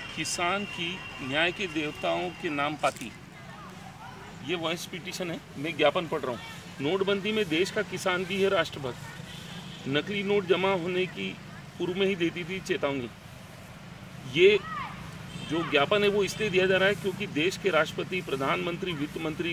किसान की न्याय के देवताओं के नाम पाती, ये वॉइस पिटीशन है। मैं ज्ञापन पढ़ रहा हूँ। नोटबंदी में देश का किसान भी है राष्ट्रभक्त। नकली नोट जमा होने की पूर्व में ही देती थी चेतावनी। ये जो ज्ञापन है वो इसलिए दिया जा रहा है क्योंकि देश के राष्ट्रपति, प्रधानमंत्री, वित्त मंत्री,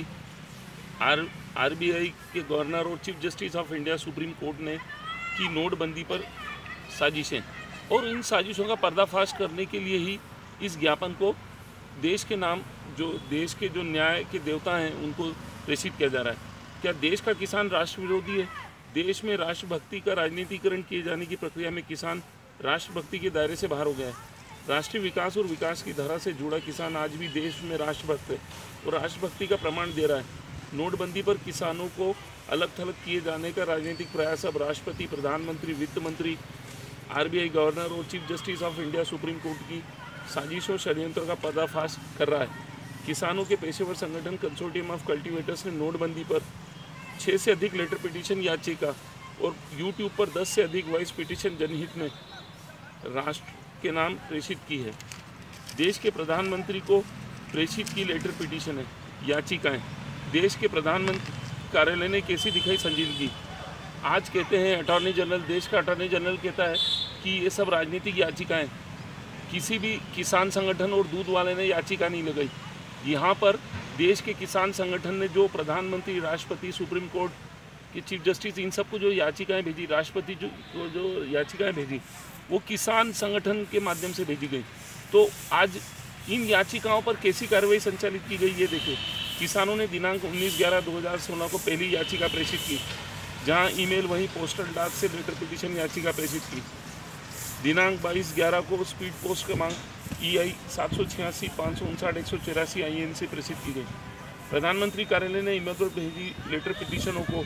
आरबीआई के गवर्नर और chief justice of India supreme court ने की नोटबंदी पर साजिशें, और इन साजिशों का पर्दाफाश करने के लिए ही इस ज्ञापन को देश के नाम, जो देश के जो न्याय के देवता हैं, उनको प्रेषित किया जा रहा है। क्या देश का किसान राष्ट्र विरोधी है? देश में राष्ट्रभक्ति का राजनीतिकरण किए जाने की प्रक्रिया में किसान राष्ट्रभक्ति के दायरे से बाहर हो गया है। राष्ट्रीय विकास और विकास की धारा से जुड़ा किसान आज भी देश में राष्ट्रभक्त है और राष्ट्रभक्ति का प्रमाण दे रहा है। नोटबंदी पर किसानों को अलग थलग किए जाने का राजनीतिक प्रयास अब राष्ट्रपति, प्रधानमंत्री, वित्त मंत्री, आरबीआई गवर्नर और chief justice of India supreme court की साजिश और षड्यंत्र का पर्दाफाश कर रहा है। किसानों के पेशेवर संगठन कंसोर्टियम ऑफ कल्टीवेटर्स ने नोटबंदी पर 6 से अधिक लेटर पिटीशन याचिका और यूट्यूब पर 10 से अधिक वॉइस पिटीशन जनहित में राष्ट्र के नाम प्रेषित की है। देश के प्रधानमंत्री को प्रेषित की लेटर पिटीशन है, याचिकाएं। देश के प्रधानमंत्री कार्यालय ने कैसी दिखाई संजीदगी? आज कहते हैं अटॉर्नी जनरल, देश का अटॉर्नी जनरल कहता है कि ये सब राजनीतिक याचिकाएं, किसी भी किसान संगठन और दूध वाले ने याचिका नहीं लगाई। यहाँ पर देश के किसान संगठन ने जो प्रधानमंत्री, राष्ट्रपति, सुप्रीम कोर्ट के चीफ जस्टिस, इन सबको जो याचिकाएं भेजी, राष्ट्रपति जो याचिकाएं भेजी, वो किसान संगठन के माध्यम से भेजी गई। तो आज इन याचिकाओं पर कैसी कार्रवाई संचालित की गई, ये देखिए। किसानों ने दिनांक 19/11/2016 को पहली याचिका प्रेषित की, जहां ईमेल वहीं पोस्टल डाक से लेटर पिटीशन याचिका प्रेषित की। दिनांक 22/11 को स्पीड पोस्ट क्रमांक EI 786 559 184 IN से प्रेषित की गई। प्रधानमंत्री कार्यालय ने ईमेल पर भेजी लेटर पिटीशनों को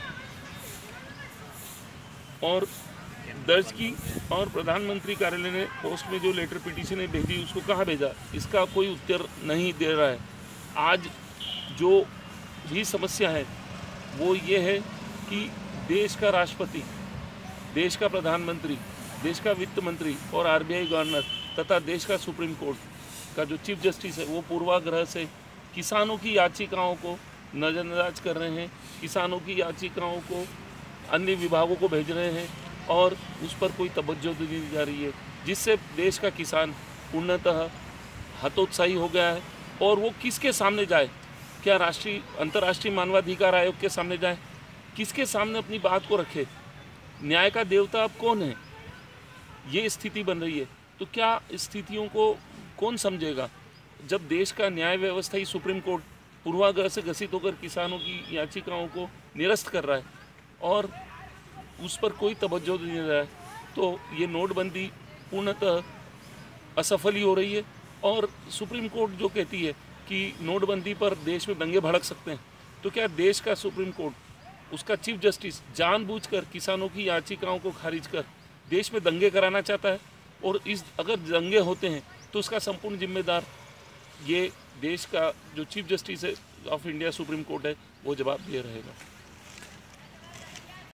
और दर्ज की, और प्रधानमंत्री कार्यालय ने पोस्ट में जो लेटर पिटीशनें भेजी उसको कहाँ भेजा, इसका कोई उत्तर नहीं दे रहा है। आज जो भी समस्या है वो ये है कि देश का राष्ट्रपति, देश का प्रधानमंत्री, देश का वित्त मंत्री और आरबीआई गवर्नर तथा देश का सुप्रीम कोर्ट का जो चीफ जस्टिस है, वो पूर्वाग्रह से किसानों की याचिकाओं को नज़रअंदाज कर रहे हैं, किसानों की याचिकाओं को अन्य विभागों को भेज रहे हैं और उस पर कोई तवज्जो नहीं दी जा रही है, जिससे देश का किसान पूर्णतः हतोत्साही हो गया है। और वो किसके सामने जाए? क्या अंतर्राष्ट्रीय मानवाधिकार आयोग के सामने जाए? किसके सामने अपनी बात को रखे? न्याय का देवता अब कौन है? ये स्थिति बन रही है। तो क्या स्थितियों को कौन समझेगा जब देश का न्याय व्यवस्था ही सुप्रीम कोर्ट पूर्वाग्रह से ग्रसित होकर किसानों की याचिकाओं को निरस्त कर रहा है और उस पर कोई तवज्जो नहीं दे रहा है? तो ये नोटबंदी पूर्णतः असफल ही हो रही है। और सुप्रीम कोर्ट जो कहती है कि नोटबंदी पर देश में दंगे भड़क सकते हैं, तो क्या देश का सुप्रीम कोर्ट, उसका चीफ जस्टिस जानबूझकर किसानों की याचिकाओं को खारिज कर देश में दंगे कराना चाहता है? और अगर दंगे होते हैं तो उसका संपूर्ण जिम्मेदार ये देश का जो चीफ जस्टिस है ऑफ इंडिया सुप्रीम कोर्ट है, वो जवाब दे रहेगा।